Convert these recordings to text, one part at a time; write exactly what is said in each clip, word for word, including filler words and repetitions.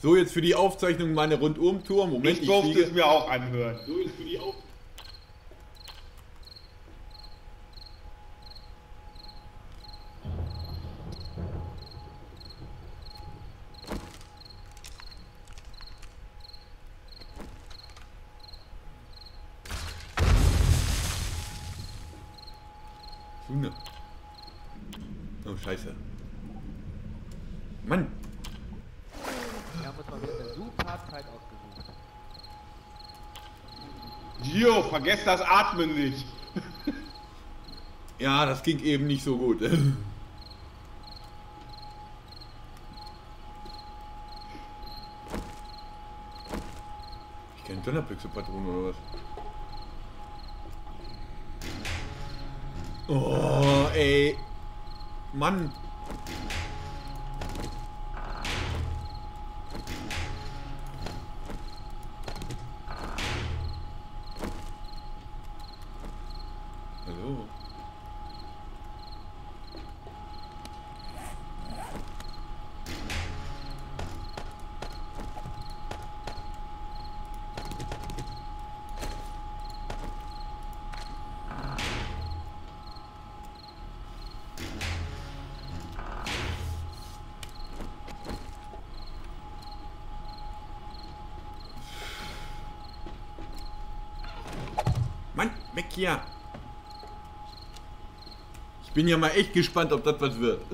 So, jetzt für die Aufzeichnung meine Rundumtour. Moment, ich durfte es mir auch anhören. So, jetzt für die Auf Junge. Oh, scheiße. Mann. Wir haben uns mal wieder eine super Zeit ausgesucht. Gio, vergesst das Atmen nicht. Ja, das ging eben nicht so gut. Ich kenne Donnerbüchse-Patronen oder was? Oh, ey. Mann. Hallo. Mann, weg hier! Ich bin ja mal echt gespannt, ob das was wird.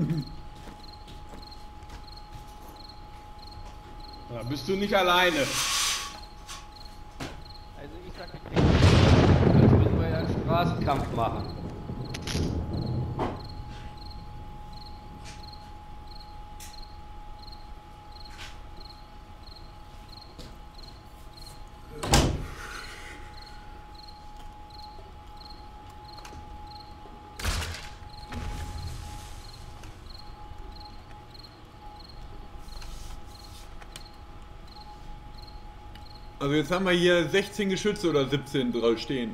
Da bist du nicht alleine. Also ich sag, wir kriegen das müssen wir ja einen Straßenkampf machen. Also jetzt haben wir hier sechzehn Geschütze oder siebzehn drauf stehen.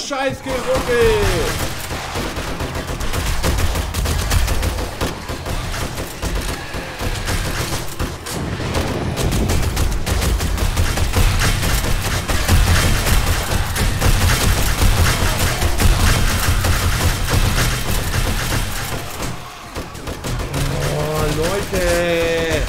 scheiß Geruckel! Oh, Leute!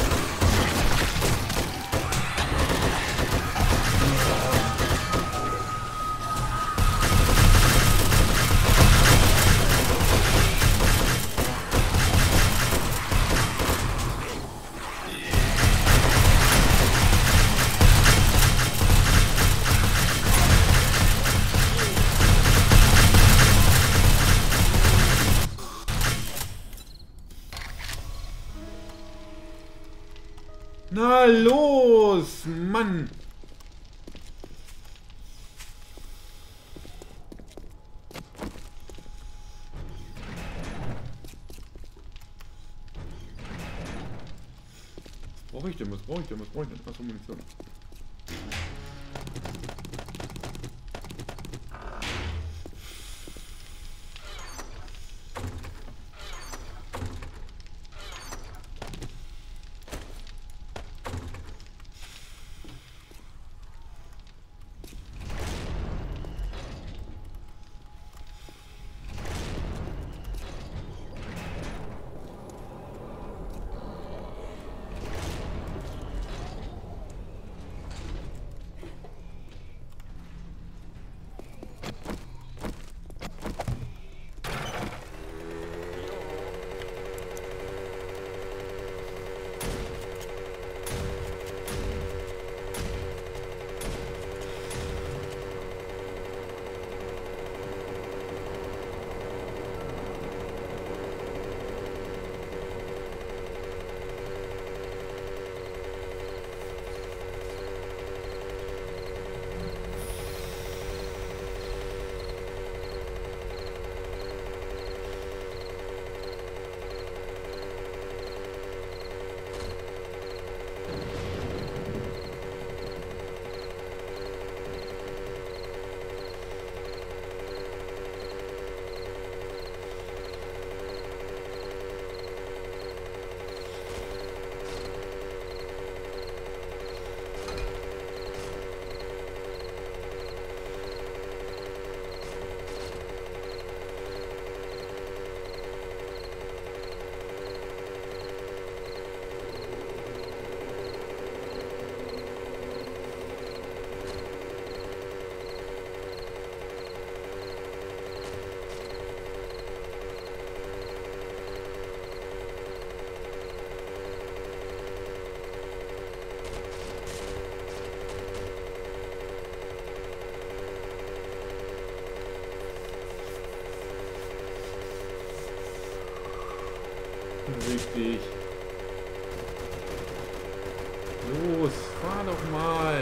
Na los, Mann! Was brauche ich denn? Was brauche ich denn? Was brauche ich denn? Achso, Munition. Richtig. Los, fahr doch mal.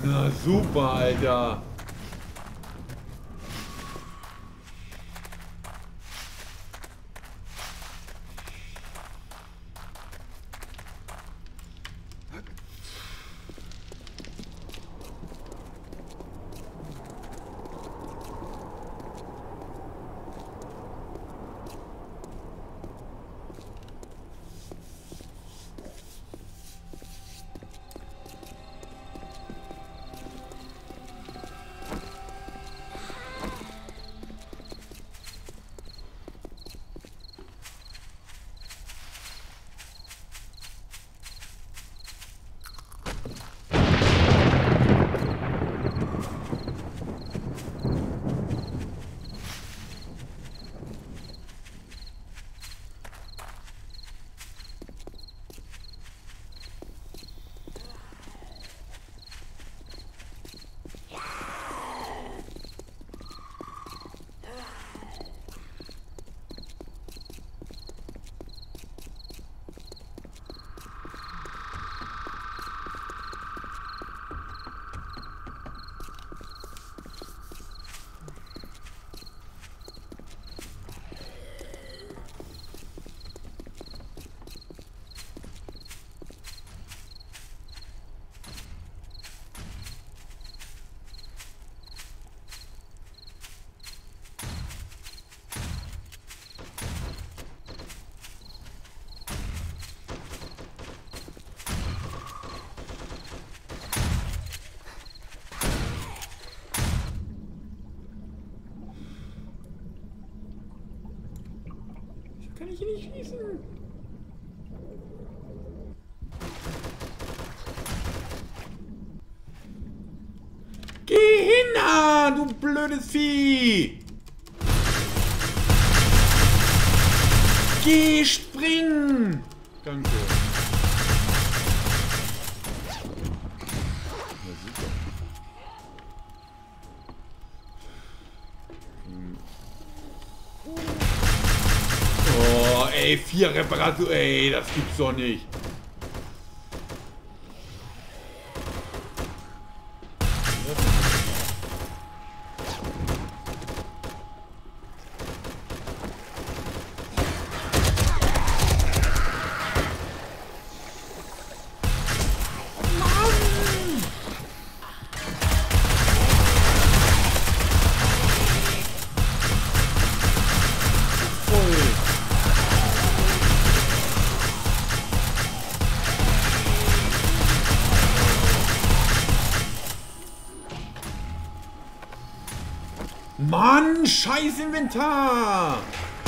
Na super, Alter. Kann ich hier nicht schießen? Geh hin, ah, du blödes Vieh! Geh, spring! Danke. Ja, super. Hm. Oh, ey, vier Reparatur, ey, das gibt's doch nicht. Mann, scheiß Inventar!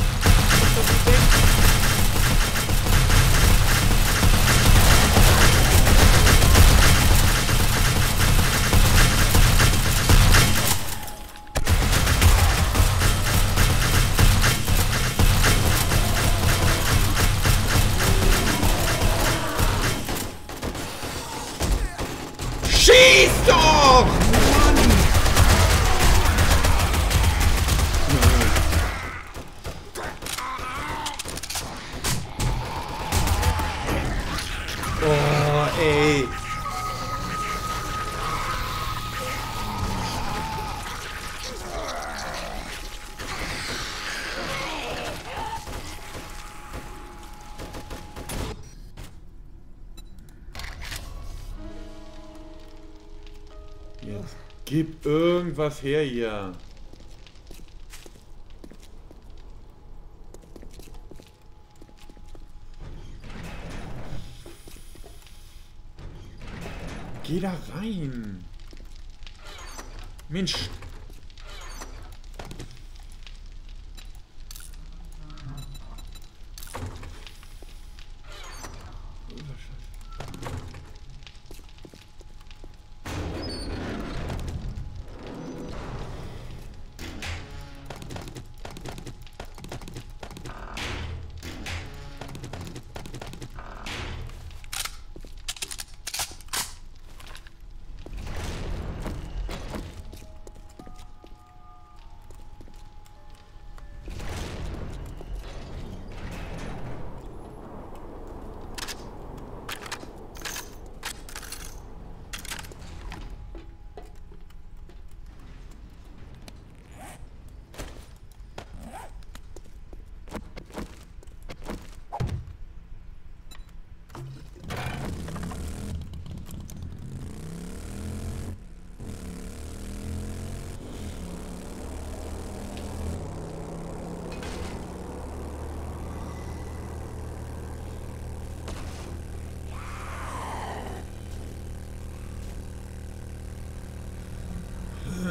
Schieß doch! Oh, ey. Jetzt gib irgendwas her hier. Geh da rein. Mensch.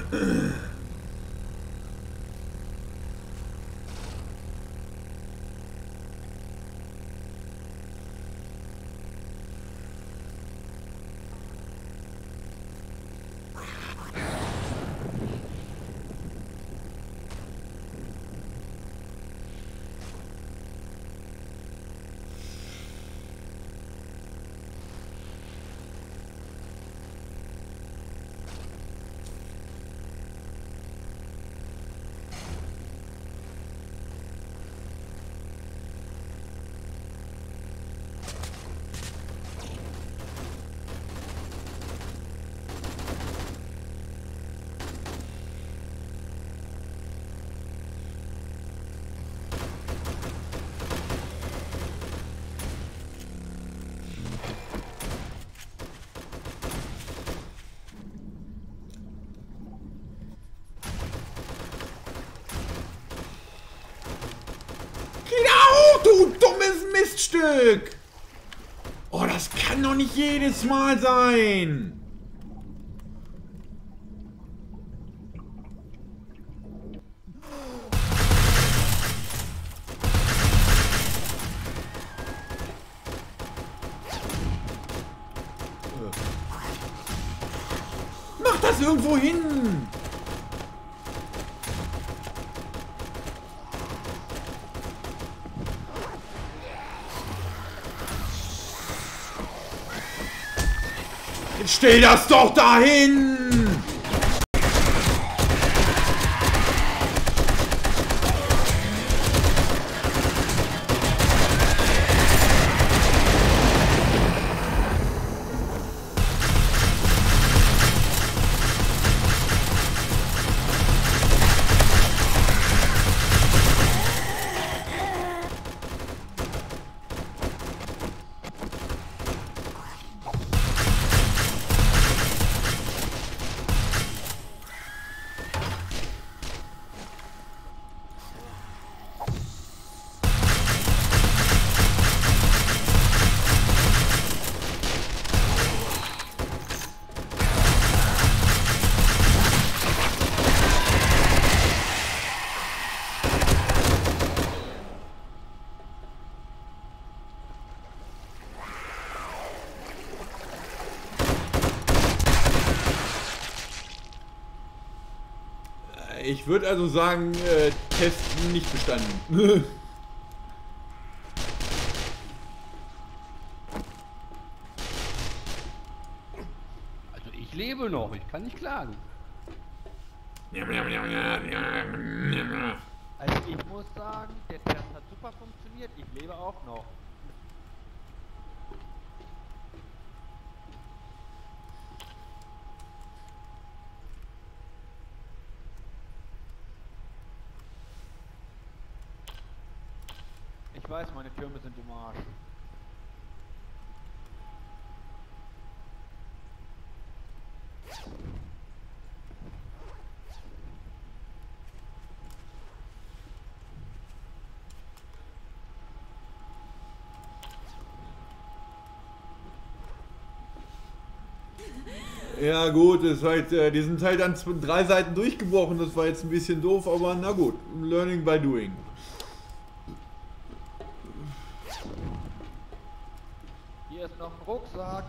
Du dummes Miststück! Oh, das kann doch nicht jedes Mal sein! Mach das irgendwo hin! Stell das doch dahin! Ich würde also sagen, äh, Test nicht bestanden. Also ich lebe noch, ich kann nicht klagen. Also ich muss sagen, der Test hat super funktioniert, ich lebe auch noch. Ich weiß, meine Türme sind im Arsch. Ja gut, ist halt, äh, die sind halt an drei Seiten durchgebrochen, das war jetzt ein bisschen doof, aber na gut, learning by doing. Hier ist noch ein Rucksack.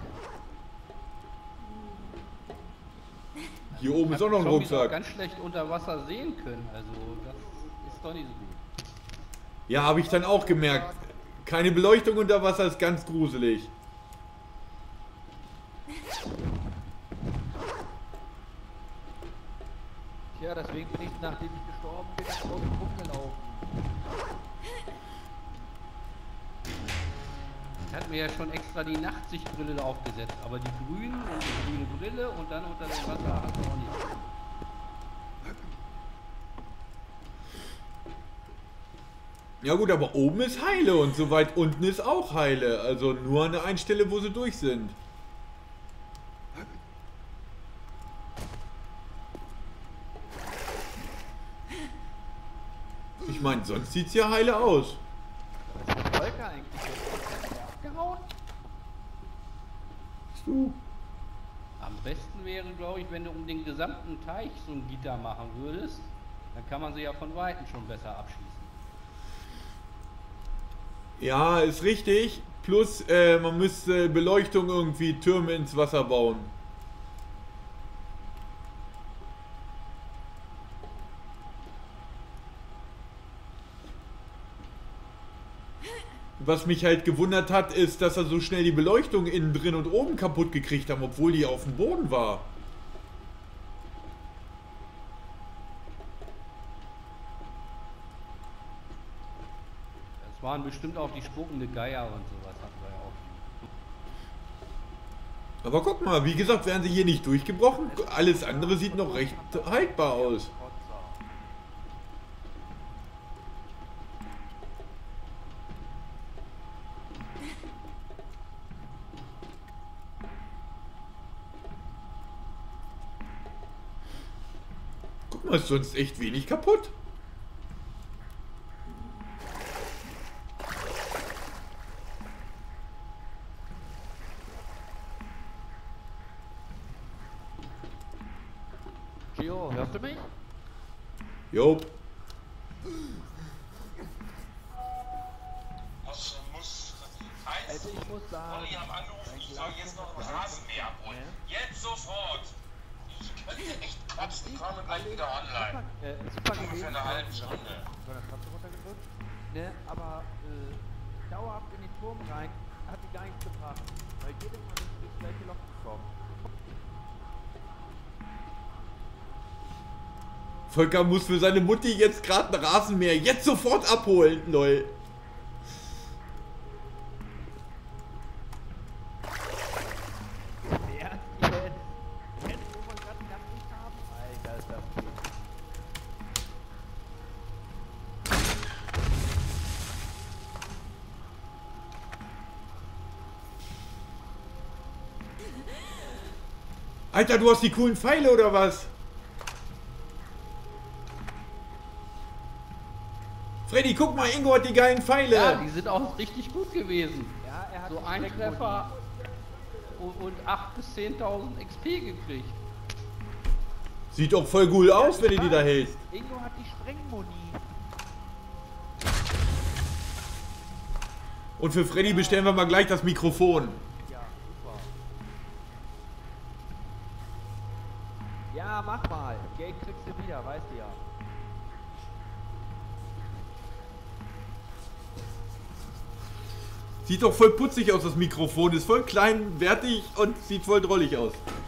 Hier oben ist auch noch ein Rucksack. Ganz schlecht unter Wasser sehen können, also das ist doch nicht so gut. Ja, habe ich dann auch gemerkt. Keine Beleuchtung unter Wasser ist ganz gruselig. Ja, deswegen bin ich, nachdem ich gestorben bin, außen rumgelaufen. Ich hatte mir ja schon extra die Nachtsichtbrille aufgesetzt, aber die grüne und die grüne Brille und dann unter dem Wasser hat er auch nicht. Ja gut, aber oben ist heile und so weit unten ist auch heile. Also nur an der einen Stelle, wo sie durch sind. Ich meine, sonst sieht es ja heile aus. Was ist der Volker eigentlich jetzt? Ist der abgehauen? Du. Am besten wäre, glaube ich, wenn du um den gesamten Teich so ein Gitter machen würdest, dann kann man sie ja von Weitem schon besser abschießen. Ja, ist richtig. Plus, äh, man müsste Beleuchtung irgendwie, Türme ins Wasser bauen. Was mich halt gewundert hat, ist, dass er so schnell die Beleuchtung innen drin und oben kaputt gekriegt haben, obwohl die auf dem Boden war. Das waren bestimmt auch die spuckende Geier und sowas, hatten wir ja auch. Aber guck mal, wie gesagt, werden sie hier nicht durchgebrochen. Alles andere sieht noch recht haltbar aus. Guck mal, ist sonst echt wenig kaputt. Gio, hörst du mich? Jo. Was muss heißt, Also ich muss sagen, Olli haben angerufen, ich soll jetzt noch das Rasenmäher abholen. Jetzt sofort! Ich könnte echt kotzen, ich komme gleich wieder online. Äh, super Ungefähr gewesen. eine halbe Stunde. So eine Taste runtergedrückt. Ne, aber äh, dauerhaft in den Turm rein hat die gar nichts gebracht. Weil jedes Mal sind wir durchs gleiche Loch gekommen. Volker muss für seine Mutti jetzt gerade ein Rasenmäher jetzt sofort abholen, lol. Ernst jetzt? Jetzt, wo wir gerade einen ganzen haben? Alter, ist das viel. Alter, du hast die coolen Pfeile oder was? Freddy, guck mal, Ingo hat die geilen Pfeile. Ja, die sind auch richtig gut gewesen. Ja, er hat So die ein Sprengmodi. Treffer und, und acht bis zehntausend X P gekriegt. Sieht doch voll cool aus, wenn du die da hältst. Ingo hat die Sprengmoni. Und für Freddy bestellen wir mal gleich das Mikrofon. Ja, super. Ja, mach mal. Geld kriegst du wieder, weißt du ja. Sieht doch voll putzig aus, das Mikrofon. Ist voll klein, wertig und sieht voll drollig aus.